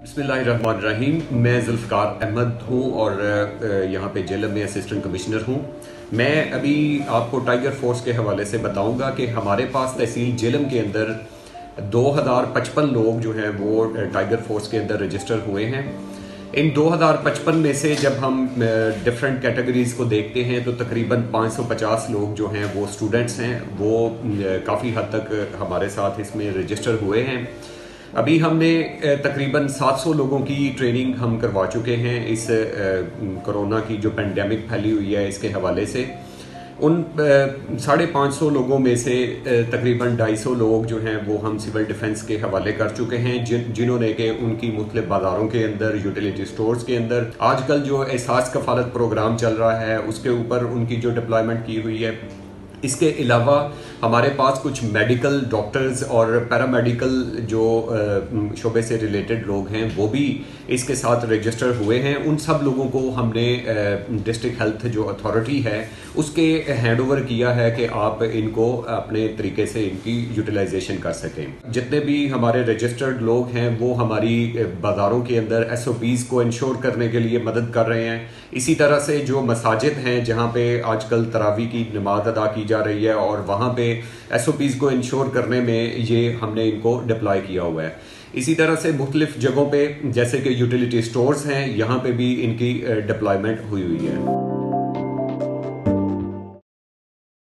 बिस्मिल्लाहिर्रहमानिर्रहीम। मैं ज़ुल्फ़िकार अहमद हूँ और यहाँ पे जेलम में असिस्टेंट कमिश्नर हूँ। मैं अभी आपको टाइगर फोर्स के हवाले से बताऊँगा कि हमारे पास तहसील जेलम के अंदर 2055 लोग जो हैं वो टाइगर फोर्स के अंदर रजिस्टर हुए हैं। इन 2055 में से जब हम डिफरेंट कैटेगरीज़ को देखते हैं तो तकरीबन 550 लोग जो हैं वो स्टूडेंट्स हैं, वो काफ़ी हद तक हमारे साथ इसमें रजिस्टर हुए हैं। अभी हमने तकरीबन 700 लोगों की ट्रेनिंग हम करवा चुके हैं इस कोरोना की जो पेंडेमिक फैली हुई है इसके हवाले से। उन 550 लोगों में से तकरीबन 250 लोग जो हैं वो हम सिविल डिफेंस के हवाले कर चुके हैं, जिन्होंने के उनकी मुख्तलिफ बाज़ारों के अंदर, यूटिलिटी स्टोर्स के अंदर आजकल जो एहसास कफालत प्रोग्राम चल रहा है उसके ऊपर उनकी जो डिप्लॉयमेंट की हुई है। इसके अलावा हमारे पास कुछ मेडिकल डॉक्टर्स और पैरामेडिकल जो शोबे से रिलेटेड लोग हैं वो भी इसके साथ रजिस्टर हुए हैं। उन सब लोगों को हमने डिस्ट्रिक्ट हेल्थ जो अथॉरिटी है उसके हैंड ओवर किया है कि आप इनको अपने तरीके से इनकी यूटिलाइजेशन कर सकें। जितने भी हमारे रजिस्टर्ड लोग हैं वो हमारी बाज़ारों के अंदर SOPs को इंश्योर करने के लिए मदद कर रहे हैं। इसी तरह से जो मसाजिद हैं जहाँ पे आजकल तरावी की नमाज अदा की जा रही है और वहाँ पे SOPs को इंश्योर करने में ये हमने इनको डिप्लॉय किया हुआ है। इसी तरह से मुख्तलिफ जगहों पे जैसे कि यूटिलिटी स्टोर्स हैं यहाँ पे भी इनकी डिप्लॉयमेंट हुई है।